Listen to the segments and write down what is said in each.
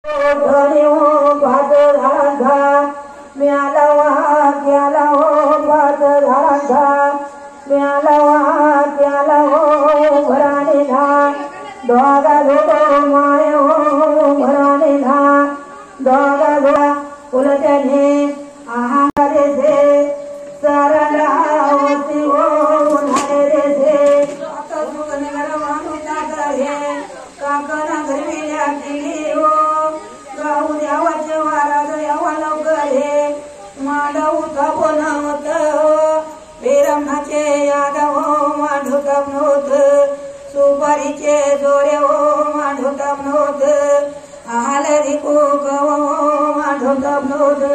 धनी हो भात झाडांचा मिळाला वाक्याला हो भात झाडांचा मिळाला वाक्याला हो भराने धा दोगा धोडो माय हो भराने धा दोगा धोडा उलटने आहारे से सरलावती हो नारे रे से आता सुगन गरवानु तारे काकना गरविल्या केली हो गाऊ देवाचे वाराज यावा लवकर मांडव थापणवत बेरमणाचे यादव मांडू तापणवत सुपारीचे जोरे हो मांडू तापणवत हलदी कुक हो मांडू तापणवत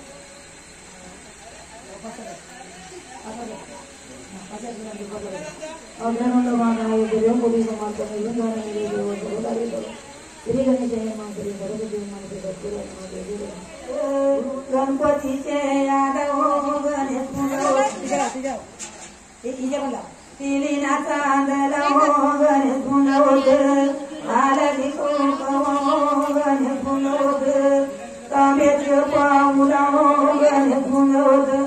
गणपतीचे यादव तिलीना चांदला हो गणेश गुंडवत हलदी कुंक हो गणेश गुंडवत तांब्याचे पाऊला हो गणेश गुंडवत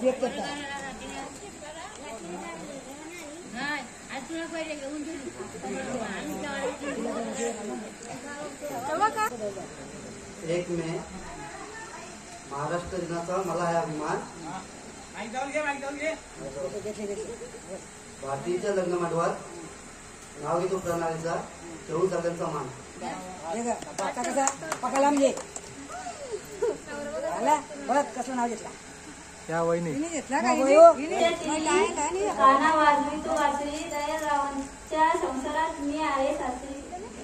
एक मे महाराष्ट्र दिनाचा मला आहे अभिमान. भारतीच्या लग्न मंडपात नाव घेतो प्रणालीचा ठेवून सगळ्यांचा मान. कसं नाव घेतला त्या वहिनी गाणं वाजवी तू वाचली दयारावांच्या संसारात मी आहे सासरी.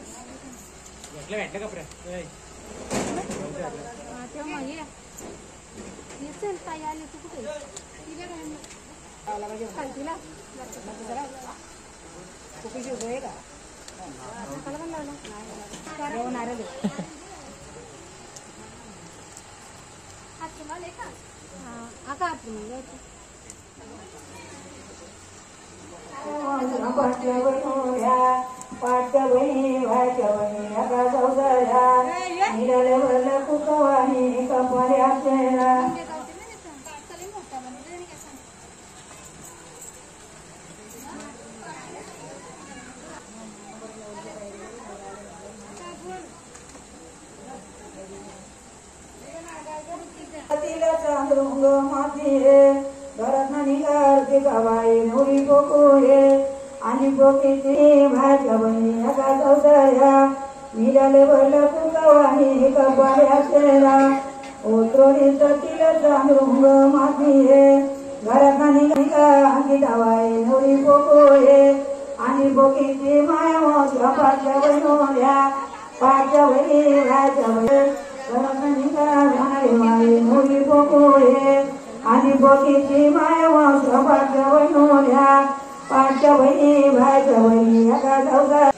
पाठ्य बहिणी भाच्या बहिणी नका चौदाया निराले भरलं कुकवाणी कपाऱ्या चेहरा तिला चांदृंग माती हे घरात निघाल ते गावाई नवरी बोको हे आणि बोकीची भाच्या बहिणी नका चौदाया निराले भरलं कुकवाणी कपाऱ्या चेहरा ओतरोडीच तिला चांदृंग माती हे घरात निघाल गावाई नवरी बोको हे आणि बोकीची माया मोठ्या पाठच्या बहिणोल्या पाठच्या बहिणी भाच्या बहिणी घरात निघाल नवरी बोको हे आणि बोकीची माया मोठ्या पाठच्या बहिणोल्या पाठच्या बहिणी भाच्या बहिणी नका चौदा